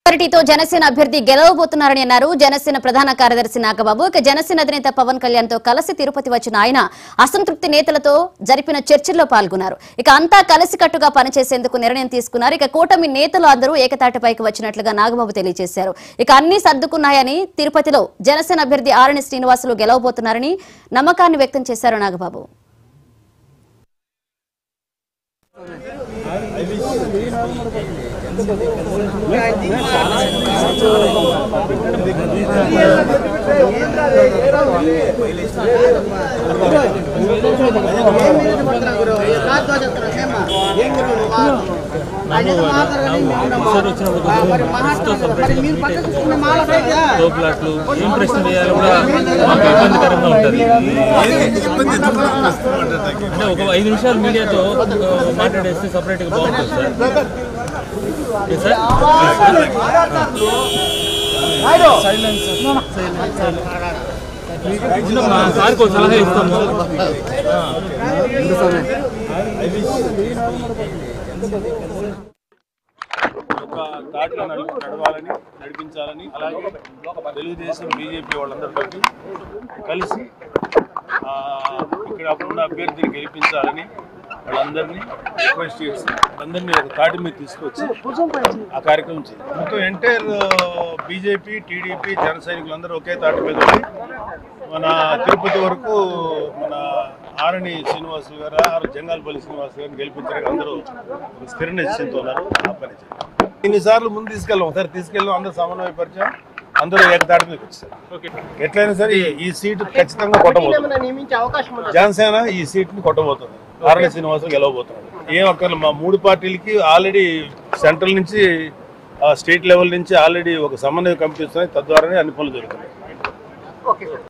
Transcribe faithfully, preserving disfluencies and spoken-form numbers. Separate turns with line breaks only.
పార్టీతో జనసేన అభ్యర్థి గెలవబోతున్నారని అన్నారు జనసేన ప్రధాన కార్యదర్శి నాగబాబు. ఇక జనసేన అధినేత పవన్ కళ్యాణ్ తో కలిసి తిరుపతి వచ్చిన ఆయన అసంతృప్తి నేతలతో జరిపిన చర్చల్లో పాల్గొన్నారు. ఇక అంతా కలిసికట్టుగా పనిచేసేందుకు నిర్ణయం తీసుకున్నారు. ఇక కూటమి నేతలు అందరూ ఏకతాటిపైకి వచ్చినట్లుగా నాగబాబు తెలియజేశారు. ఇక అన్ని సర్దుకున్నాయని, తిరుపతిలో జనసేన అభ్యర్థి ఆరణి శ్రీనివాసులు గెలవబోతున్నారని నమ్మకాన్ని వ్యక్తం చేశారు నాగబాబు.
ఒక ఐదు నిమిషాలు మీడియాతో మాట్లాడేస్తే సపరేట్ గా బాగుంటుంది సార్. సార్కి ఒక సలహా ఇస్తాము.
ఒక తాటిలో నడవాలని, నడిపించాలని, అలాగే తెలుగుదేశం బీజేపీ వాళ్ళందరితో కలిసి ఇక్కడ ఉన్న అభ్యర్థిని గెలిపించాలని వాళ్ళందరినీ రిక్వెస్ట్ చేసి అందరినీ ఒక తాటి మీద తీసుకొచ్చి ఆ కార్యక్రమం చేయాలి. మొత్తం ఎంటైర్ బీజేపీ, టీడీపీ, జన సైనికులందరూ ఒకే తాటి మీద ఉండి మన తిరుపతి వరకు మన ఆరణి శ్రీనివాసులు గారు, జంగాలపల్లి శ్రీనివాసులు గారిని గెలిపించడానికి అందరూ స్థిర నిశ్చయంతో ఉన్నారు. ఆ పని చేయాలి. ఇన్నిసార్లు ముందు తీసుకెళ్ళాం, ఒకసారి తీసుకెళ్ళాం, అందరూ సమన్వయపరిచాం, అందరూ ఏకతాటి మీదకి వచ్చారు. ఎట్లయినా సరే ఈ సీటు ఖచ్చితంగా కొట్టబోతుంది. జనసేన ఈ సీట్ని కొట్టబోతుంది. ఆరణి శ్రీనివాసులు గెలవబోతున్నాడు. ఏం అక్కర్లేదు, మా మూడు పార్టీలకి ఆల్రెడీ సెంట్రల్ నుంచి స్టేట్ లెవెల్ నుంచి ఆల్రెడీ ఒక సమన్వయ కమిటీ వస్తున్నాయి. తద్వారానే అన్ని పనులు జరుగుతున్నాయి.